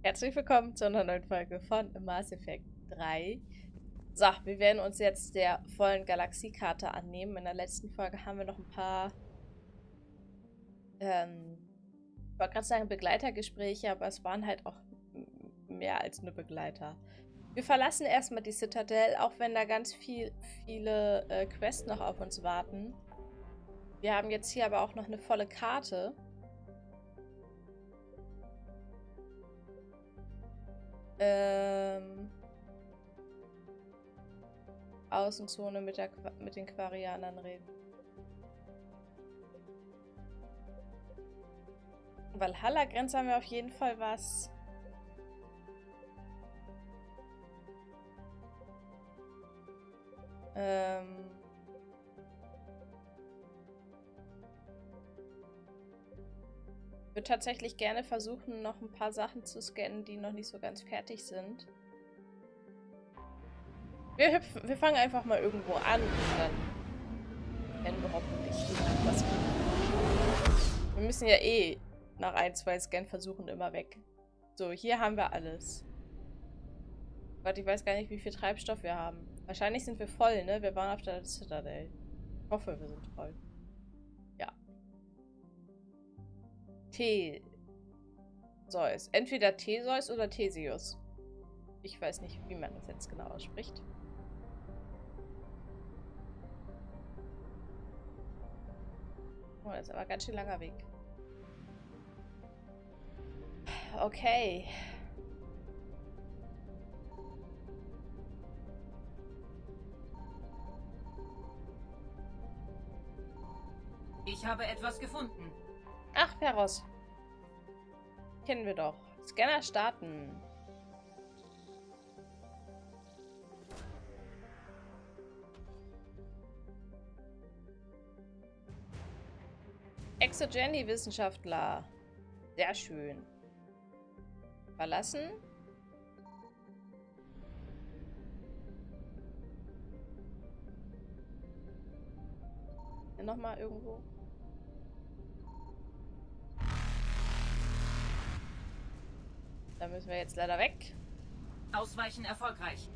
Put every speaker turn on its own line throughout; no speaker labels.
Herzlich willkommen zu einer neuen Folge von Mass Effect 3. So, wir werden uns jetzt der vollen Galaxiekarte annehmen. In der letzten Folge haben wir noch ein paar, ich wollte gerade sagen Begleitergespräche, aber es waren halt auch mehr als nur Begleiter. Wir verlassen erstmal die Citadel, auch wenn da ganz viele Quests noch auf uns warten. Wir haben jetzt hier aber auch noch eine volle Karte. Außenzone mit den Quarianern reden. Valhalla-Grenze haben wir auf jeden Fall was. Ich würde tatsächlich gerne versuchen, noch ein paar Sachen zu scannen, die noch nicht so ganz fertig sind. Wir fangen einfach mal irgendwo an und dann kennen wir hoffentlich was. Wir müssen ja eh nach 1, 2 Scan-Versuchen immer weg. So, hier haben wir alles. Gott, ich weiß gar nicht, wie viel Treibstoff wir haben. Wahrscheinlich sind wir voll, ne? Wir waren auf der Citadel. Ich hoffe, wir sind voll. Ja. Theseus. Entweder Theseus oder Theseus. Ich weiß nicht, wie man das jetzt genau ausspricht. Oh, das ist aber ein ganz schön langer Weg. Okay.
Ich habe etwas gefunden.
Ach, Peros. Kennen wir doch. Scanner starten. Exogeny-Wissenschaftler. Sehr schön. Verlassen. Nochmal irgendwo. Da müssen wir jetzt leider weg.
Ausweichen erfolgreich.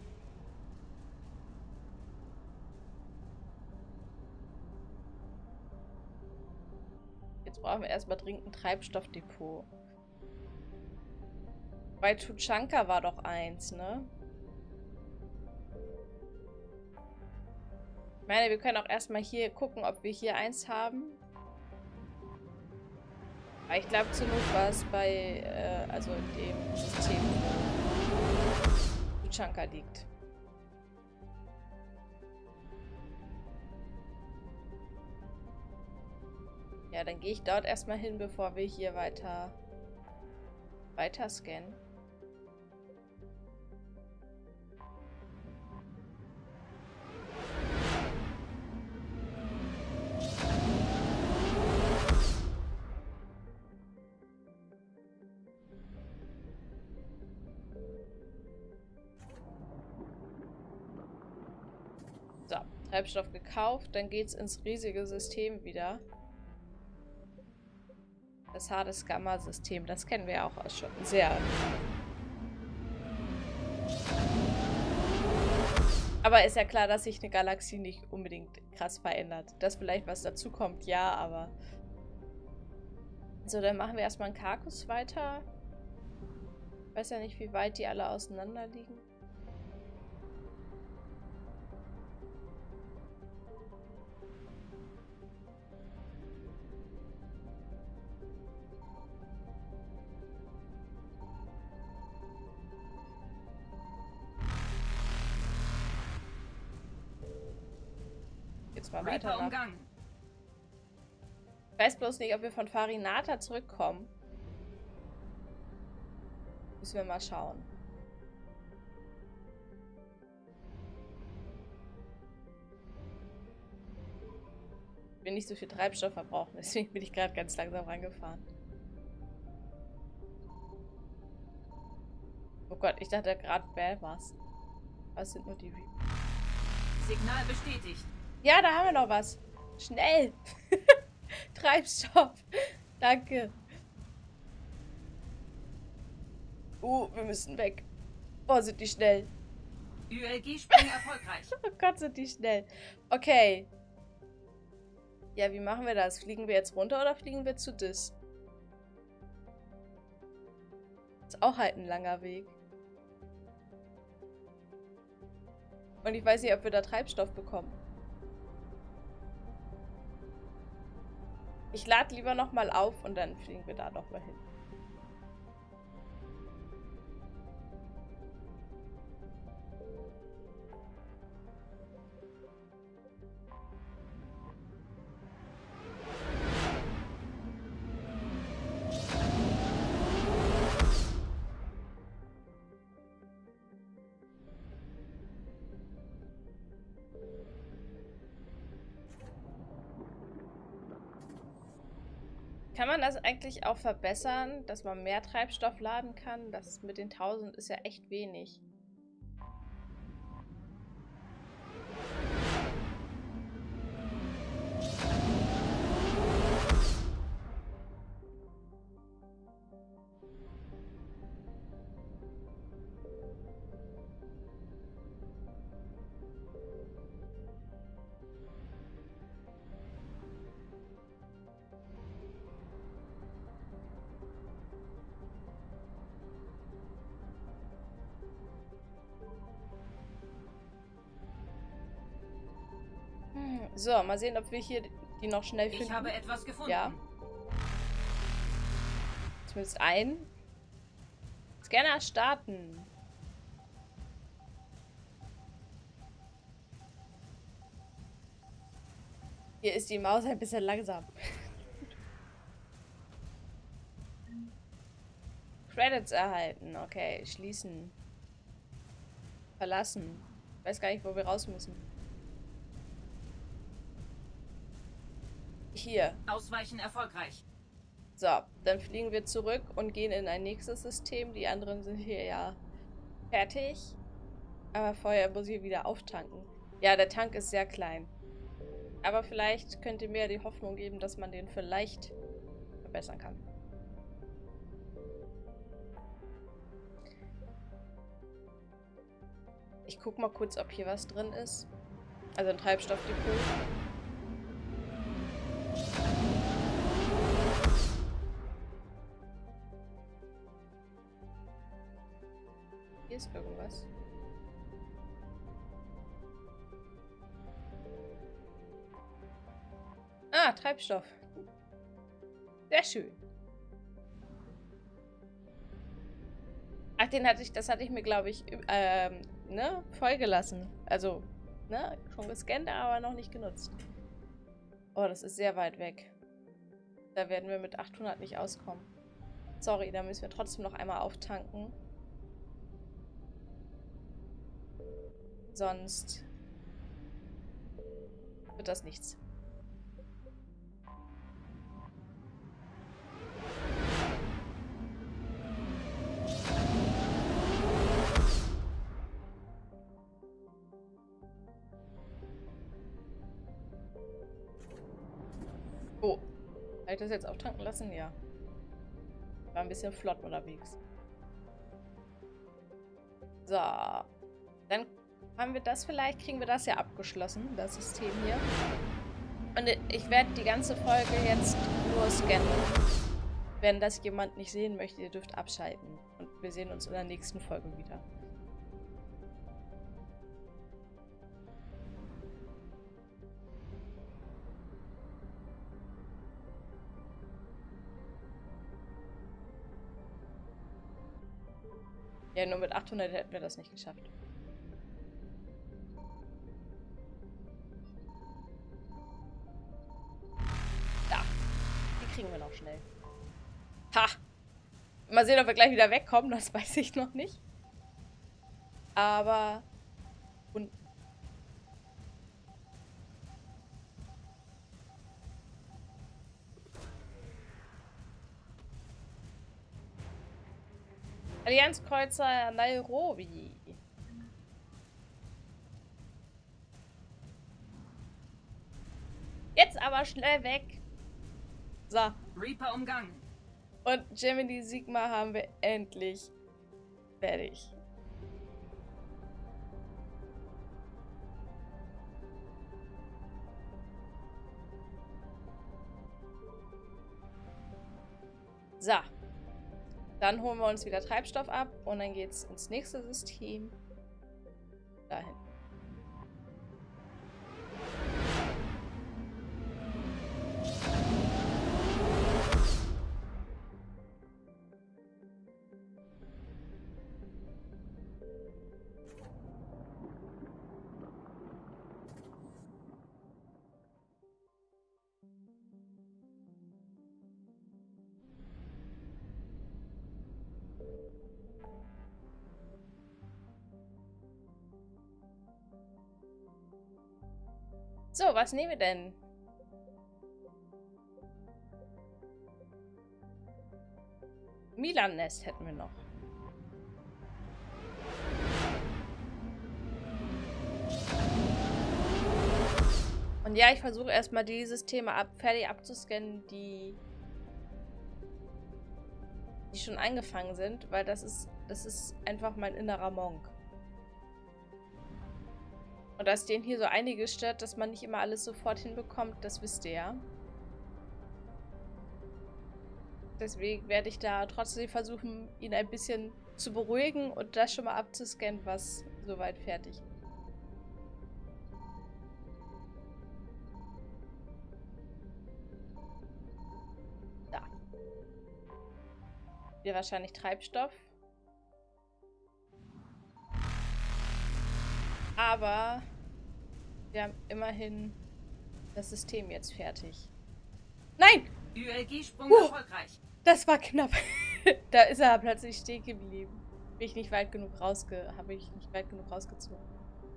Jetzt brauchen wir erstmal dringend ein Treibstoffdepot. Bei Tuchanka war doch eins, ne? Ich meine, wir können auch erstmal hier gucken, ob wir hier eins haben. Aber ich glaube, zur Not war es bei, also in dem System, wo Tuchanka liegt. Ja, dann gehe ich dort erstmal hin, bevor wir hier weiter scannen. So, Treibstoff gekauft, dann geht's ins riesige System wieder. Das Hades-Gamma-System, das kennen wir ja auch schon sehr. Aber ist ja klar, dass sich eine Galaxie nicht unbedingt krass verändert. Dass vielleicht was dazu kommt, ja, aber... So, dann machen wir erstmal einen Karkus weiter. Ich weiß ja nicht, wie weit die alle auseinander liegen. Jetzt mal weiter nach. Ich weiß bloß nicht, ob wir von Farinata zurückkommen. Müssen wir mal schauen. Ich will nicht so viel Treibstoff verbrauchen, deswegen bin ich gerade ganz langsam rangefahren. Oh Gott, ich dachte gerade Bell war's. Was sind nur die
Signal bestätigt.
Ja, da haben wir noch was. Schnell! Treibstoff! Danke. Wir müssen weg. Oh, sind die schnell.
ULG-Sprung erfolgreich.
Oh Gott, sind die schnell. Okay. Ja, wie machen wir das? Fliegen wir jetzt runter oder fliegen wir zu Dis? Ist auch halt ein langer Weg. Und ich weiß nicht, ob wir da Treibstoff bekommen. Ich lade lieber nochmal auf und dann fliegen wir da nochmal hin. Kann man das eigentlich auch verbessern, dass man mehr Treibstoff laden kann? Das mit den 1000 ist ja echt wenig. So, mal sehen, ob wir hier die noch schnell finden.
Ich habe etwas gefunden.
Ja. Zumindest ein. Scanner starten. Hier ist die Maus ein bisschen langsam. Credits erhalten. Okay, schließen. Verlassen. Ich weiß gar nicht, wo wir raus müssen. Hier.
Ausweichen erfolgreich.
So, dann fliegen wir zurück und gehen in ein nächstes System. Die anderen sind hier ja fertig. Aber vorher muss ich wieder auftanken. Ja, der Tank ist sehr klein. Aber vielleicht könnt ihr mir die Hoffnung geben, dass man den vielleicht verbessern kann. Ich guck mal kurz, ob hier was drin ist. Also ein Treibstoffdepot. Hier ist irgendwas. Ah, Treibstoff. Sehr schön. Ach, das hatte ich mir, glaube ich, ne, vollgelassen. Also, ne, schon gescannt, aber noch nicht genutzt. Oh, das ist sehr weit weg. Da werden wir mit 800 nicht auskommen. Sorry, da müssen wir trotzdem noch einmal auftanken. Sonst wird das nichts. Oh. Habe ich das jetzt auftanken lassen? Ja. War ein bisschen flott unterwegs. So. Dann haben wir das vielleicht, kriegen wir das ja abgeschlossen, das System hier. Und ich werde die ganze Folge jetzt nur scannen. Wenn das jemand nicht sehen möchte, ihr dürft abschalten. Und wir sehen uns in der nächsten Folge wieder. Ja, nur mit 800 hätten wir das nicht geschafft. Da. Die kriegen wir noch schnell. Ha! Mal sehen, ob wir gleich wieder wegkommen. Das weiß ich noch nicht. Aber... Und... Allianzkreuzer Nairobi. Jetzt aber schnell weg. So.
Reaper umgangen.
Und Gemini Sigma haben wir endlich Fertig. So. Dann holen wir uns wieder Treibstoff ab und dann geht's ins nächste System. Dahin. So, was nehmen wir denn? Milan-Nest hätten wir noch. Und ja, ich versuche erstmal die Systeme fertig abzuscannen, die schon eingefangen sind, weil das ist einfach mein innerer Monk. Und dass denen hier so einiges stört, dass man nicht immer alles sofort hinbekommt, das wisst ihr ja. Deswegen werde ich da trotzdem versuchen, ihn ein bisschen zu beruhigen und das schon mal abzuscannen, was soweit fertig ist. Da. Hier wahrscheinlich Treibstoff. Aber wir haben immerhin das System jetzt fertig. Nein!
ULG-Sprung erfolgreich.
Das war knapp. Da ist er plötzlich stehen geblieben. Habe ich nicht weit genug rausgezogen.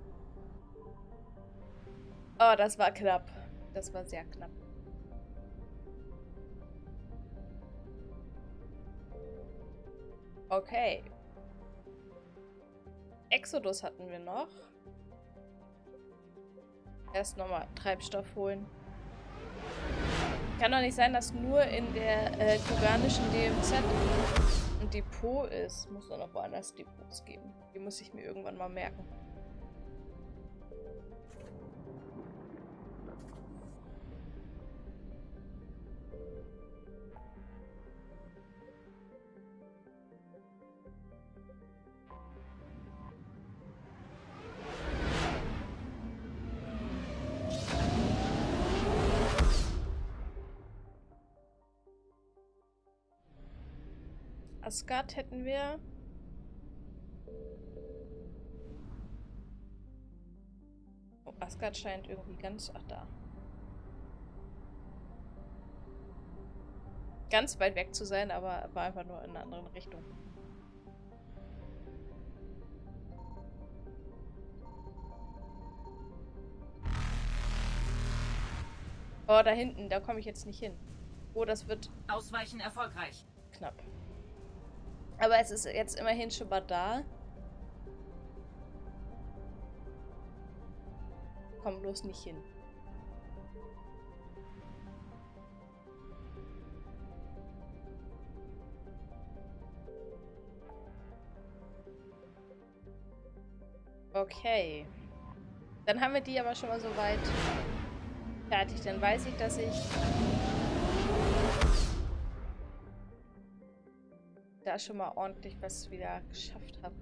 Oh, das war knapp. Das war sehr knapp. Okay. Exodus hatten wir noch. Erst nochmal Treibstoff holen. Kann doch nicht sein, dass nur in der kuganischen DMZ ein Depot ist. Muss doch noch woanders Depots geben. Die muss ich mir irgendwann mal merken. Asgard hätten wir. Oh, Asgard scheint irgendwie ganz... Ach, da. Ganz weit weg zu sein, aber war einfach nur in einer anderen Richtung. Oh, da hinten, da komme ich jetzt nicht hin. Oh, das wird...
Ausweichen erfolgreich.
Knapp. Aber es ist jetzt immerhin schon mal da. Komm bloß nicht hin. Okay. Dann haben wir die aber schon mal so weit fertig. Dann weiß ich, dass ich da schon mal ordentlich was wieder geschafft habe.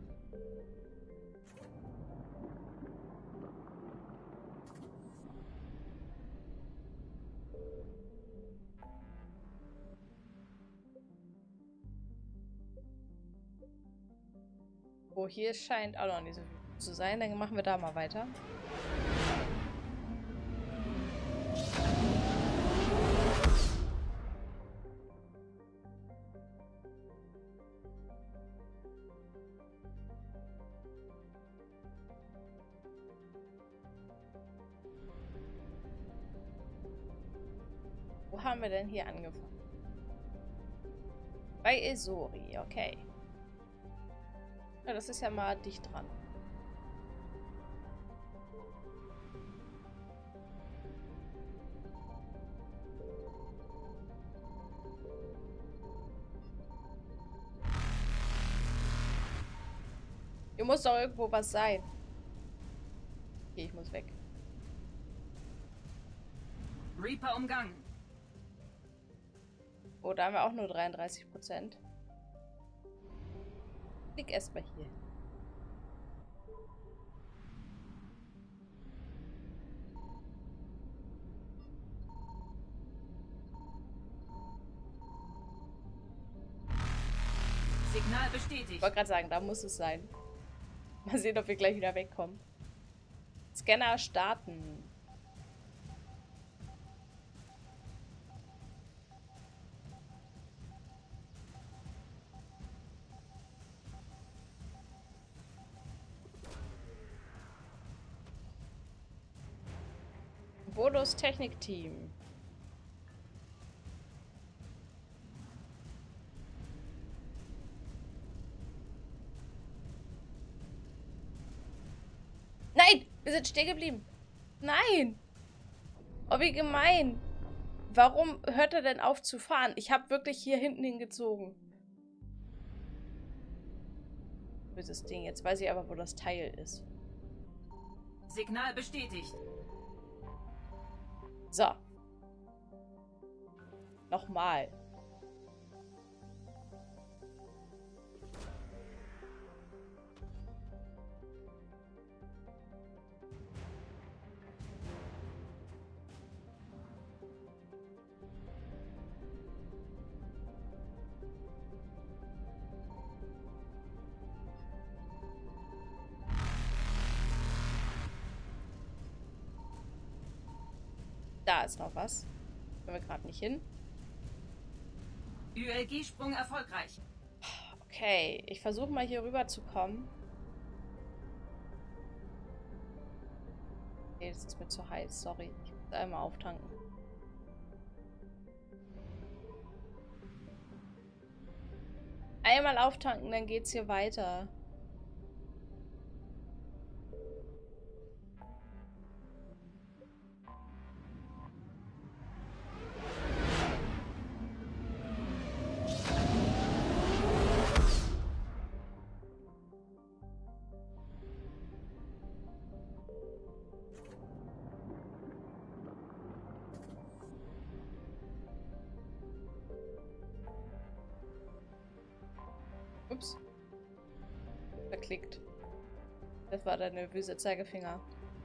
Oh, hier scheint auch noch nicht so viel zu sein. Dann machen wir da mal weiter. Wo haben wir denn hier angefangen? Bei Esori, okay. Ja, das ist ja mal dicht dran. Hier muss doch irgendwo was sein. Okay, ich muss weg.
Reaper umgangen.
Oh, da haben wir auch nur 33%. Klick erstmal hier.
Signal
Ich
bestätigt.
wollte gerade sagen, da muss es sein. Mal sehen, ob wir gleich wieder wegkommen. Scanner starten. Volos Technikteam. Nein! Wir sind stehen geblieben. Nein! Oh, wie gemein. Warum hört er denn auf zu fahren? Ich habe wirklich hier hinten hingezogen. Böses Ding. Jetzt weiß ich aber, wo das Teil ist.
Signal bestätigt.
So. Nochmal. Da ist noch was. Können wir gerade nicht hin.
ULG-Sprung erfolgreich.
Okay, ich versuche mal hier rüber zu kommen. Okay, das ist mir zu heiß, sorry. Ich muss einmal auftanken. Einmal auftanken, dann geht's hier weiter. Ups. Verklickt. Das war der nervöse Zeigefinger.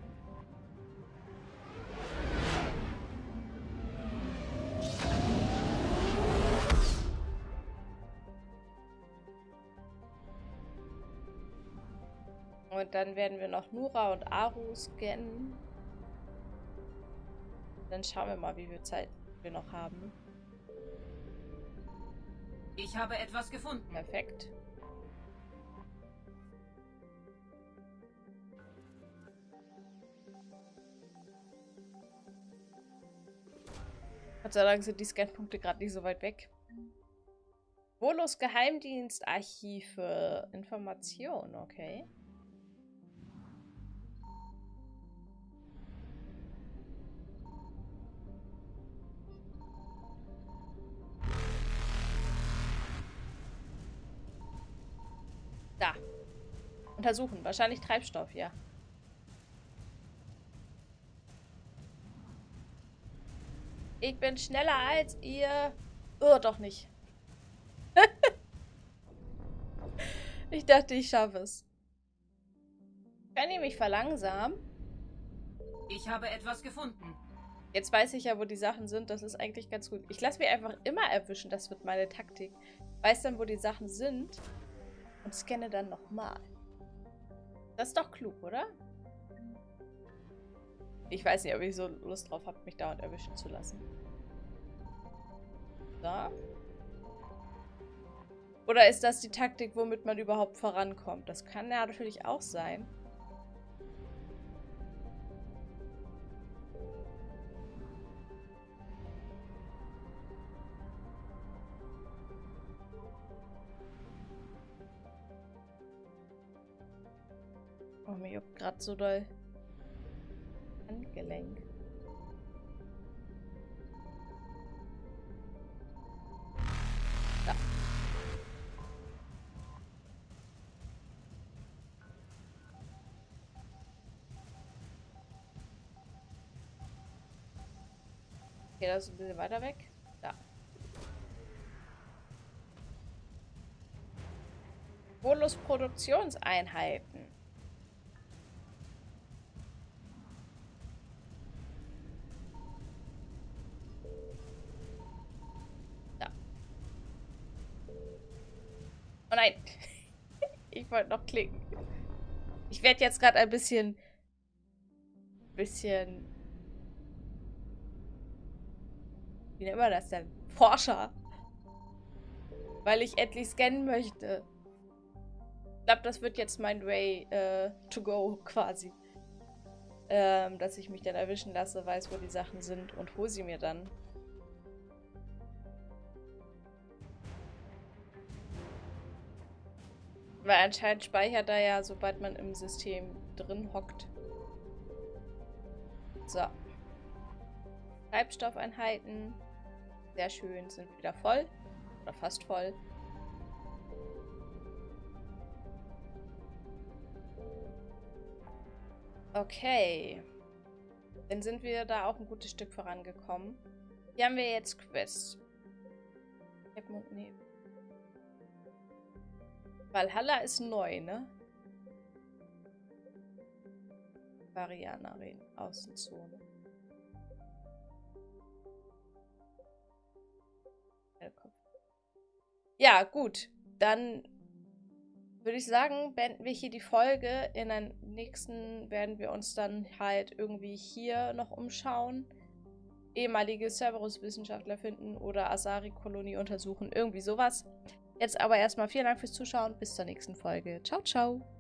Und dann werden wir noch Nura und Aru scannen. Dann schauen wir mal, wie viel Zeit wir noch haben.
Ich habe etwas gefunden.
Perfekt. Gott sei Dank sind die Scanpunkte gerade nicht so weit weg. Volos Geheimdienstarchive. Information, okay. Da. Untersuchen. Wahrscheinlich Treibstoff, ja. Ich bin schneller als ihr. Oh, doch nicht. Ich dachte, ich schaffe es. Können die mich verlangsamen?
Ich habe etwas gefunden.
Jetzt weiß ich ja, wo die Sachen sind. Das ist eigentlich ganz gut. Ich lasse mich einfach immer erwischen. Das wird meine Taktik. Weiß dann, wo die Sachen sind. Und scanne dann nochmal. Das ist doch klug, oder? Ich weiß nicht, ob ich so Lust drauf habe, mich dauernd erwischen zu lassen. So. Oder ist das die Taktik, womit man überhaupt vorankommt? Das kann ja natürlich auch sein. Oh, mir juckt gerade so doll Handgelenk. Da. Okay, das ist ein bisschen weiter weg. Da. Volus Produktionseinheiten. Da. Oh nein. Ich wollte noch klicken. Ich werde jetzt gerade ein bisschen... Wie nennt man das denn? Forscher. Weil ich endlich scannen möchte. Ich glaube, das wird jetzt mein Way to go quasi. Dass ich mich dann erwischen lasse, weiß, wo die Sachen sind und hole sie mir dann. Weil anscheinend speichert er ja, sobald man im System drin hockt. So. Treibstoffeinheiten. Sehr schön, sind wieder voll. Oder fast voll. Okay. Dann sind wir da auch ein gutes Stück vorangekommen. Hier haben wir jetzt Quests. Nee. Valhalla ist neu, ne? Variana Arena, Außenzone. Ja, gut. Dann würde ich sagen, beenden wir hier die Folge. In der nächsten werden wir uns dann halt irgendwie hier noch umschauen. Ehemalige Cerberus-Wissenschaftler finden oder Asari-Kolonie untersuchen. Irgendwie sowas. Jetzt aber erstmal vielen Dank fürs Zuschauen. Bis zur nächsten Folge. Ciao, ciao.